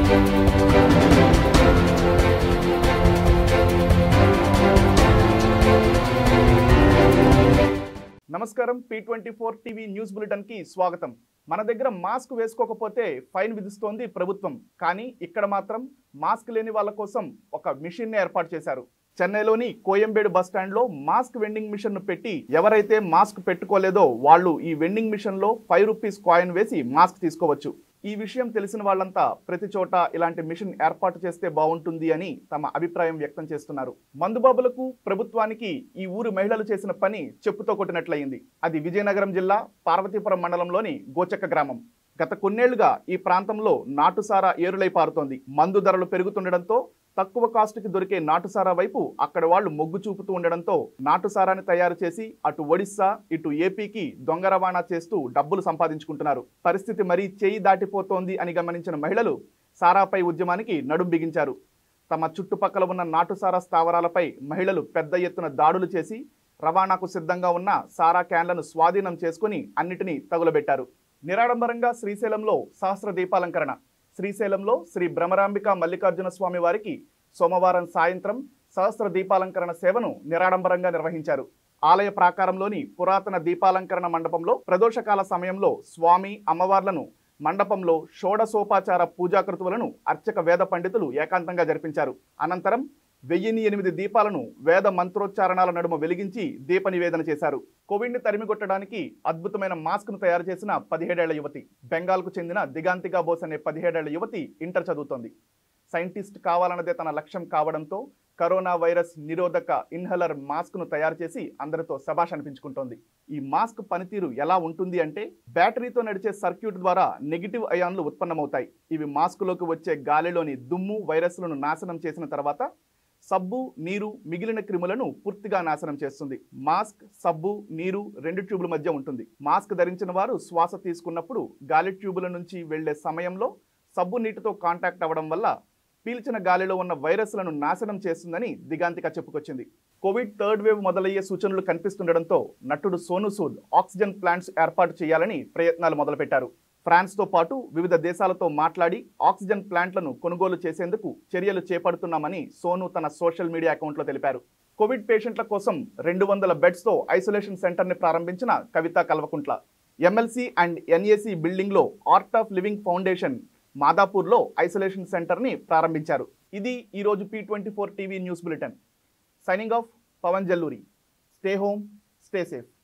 నమస్కారం P24 TV news bulletin కి స్వాగతం. మన దగ్గర మాస్క్ వేసుకోకపోతే ఫైన్ విధిస్తోంది ప్రభుత్వం. కానీ ఇక్కడ మాత్రం మాస్క్ లేని వాళ్ళ కోసం ఒక మిషన్ ని ఏర్పాటు చేశారు. చెన్నైలోని కోయంబేడు బస్ స్టాండ్ లో మాస్క్ వెండింగ్ మిషన్ ను పెట్టి ఎవరైతే మాస్క్ పెట్టుకోలేదో వాళ్ళు ఈ వెండింగ్ మిషన్ లో ₹5 కాయిన్ వేసి మాస్క్ తీసుకోవచ్చు. ఈ విషయం తెలిసిన వాళ్ళంతా ప్రతి చోట ఇలాంటి మిషన్ ఏర్పాటు చేస్తే బాగుంటుంది అని తమ అభిప్రాయం వ్యక్తం చేస్తున్నారు. మందుబాబులకు ప్రభుత్వానికి ఈ ఊరు మహిళలు చేసిన పని చెప్పుతో కొట్టినట్లయింది. అది విజయనగరం జిల్లా పార్వతీపురం మండలంలోని గోచక్క గ్రామం. గత కొన్నేళ్లుగా ఈ ప్రాంతంలో నాటుసారా ఏరులై పారుతోంది. మందు ధరలు పెరుగుతుండడంతో తక్కువ కాస్ట్కి దొరికే నాటుసారా వైపు అక్కడ వాళ్ళు మొగ్గు చూపుతూ ఉండడంతో నాటుసారాని తయారు చేసి అటు ఒడిస్సా ఇటు ఏపీకి దొంగ రవాణా చేస్తూ డబ్బులు సంపాదించుకుంటున్నారు. పరిస్థితి మరీ చేయి దాటిపోతోంది అని గమనించిన మహిళలు సారాపై ఉద్యమానికి నడుం బిగించారు. తమ చుట్టుపక్కల ఉన్న నాటుసారా స్థావరాలపై మహిళలు పెద్ద ఎత్తున దాడులు చేసి రవాణాకు సిద్ధంగా ఉన్న సారా క్యాన్లను స్వాధీనం చేసుకుని అన్నిటినీ తగులబెట్టారు. నిరాడంబరంగా శ్రీశైలంలో సహస్ర దీపాలంకరణ. శ్రీశైలంలో శ్రీ భ్రమరాంబిక మల్లికార్జున స్వామి వారికి సోమవారం సాయంత్రం సహస్ర దీపాలంకరణ సేవను నిరాడంబరంగా నిర్వహించారు. ఆలయ ప్రాకారంలోని పురాతన దీపాలంకరణ మండపంలో ప్రదోషకాల సమయంలో స్వామి అమ్మవార్లను మండపంలో షోడశోపచార పూజాకృతులను అర్చక వేద పండితులు ఏకాంతంగా జరిపించారు. అనంతరం 1008 దీపాలను వేద మంత్రోచ్చారణాల నడుమ వెలిగించి దీప నివేదన చేశారు. కోవిడ్ని తరిమికొట్టడానికి అద్భుతమైన మాస్క్ ను తయారు చేసిన 17 ఏళ్ల యువతి. బెంగాల్కు చెందిన దిగాంతికా బోస్ అనే 17 ఏళ్ల యువతి ఇంటర్ చదువుతోంది. సైంటిస్ట్ కావాలన్నదే తన లక్ష్యం కావడంతో కరోనా వైరస్ నిరోధక ఇన్హలర్ మాస్క్ ను తయారు చేసి అందరితో శభాష్ అనిపించుకుంటోంది. ఈ మాస్క్ పనితీరు ఎలా ఉంటుంది అంటే బ్యాటరీతో నడిచే సర్క్యూట్ ద్వారా నెగిటివ్ అయాన్లు ఉత్పన్నమవుతాయి. ఇవి మాస్కులోకి వచ్చే గాలిలోని దుమ్ము వైరస్లను నాశనం చేసిన తర్వాత సబ్బు నీరు మిగిలిన క్రిములను పూర్తిగా నాశనం చేస్తుంది. మాస్క్ సబ్బు నీరు 2 ట్యూబుల మధ్య ఉంటుంది. మాస్క్ ధరించిన వారు శ్వాస తీసుకున్నప్పుడు గాలి ట్యూబుల నుంచి వెళ్లే సమయంలో సబ్బు నీటితో కాంటాక్ట్ అవ్వడం వల్ల పీల్చిన గాలిలో ఉన్న వైరస్లను నాశనం చేస్తుందని దిగాంతిక చెప్పుకొచ్చింది. కోవిడ్ థర్డ్ వేవ్ మొదలయ్యే సూచనలు కనిపిస్తుండడంతో నటుడు సోనూ సూద్ ఆక్సిజన్ ప్లాంట్స్ ఏర్పాటు చేయాలని ప్రయత్నాలు మొదలుపెట్టారు. ఫ్రాన్స్తో పాటు వివిధ దేశాలతో మాట్లాడి ఆక్సిజన్ ప్లాంట్లను కొనుగోలు చేసేందుకు చర్యలు చేపడుతున్నామని సోనూ తన సోషల్ మీడియా అకౌంట్లో తెలిపారు. కోవిడ్ పేషెంట్ల కోసం 200 బెడ్స్తో ఐసోలేషన్ సెంటర్ని ప్రారంభించిన Kavitha Kalvakuntla. MLC and NAC బిల్డింగ్లో ఆర్ట్ ఆఫ్ లివింగ్ ఫౌండేషన్ మాదాపూర్లో ఐసోలేషన్ సెంటర్ని ప్రారంభించారు. ఇది ఈరోజు P24 TV news bulletin. Signing off Pavan Jalluri. Stay home, stay safe.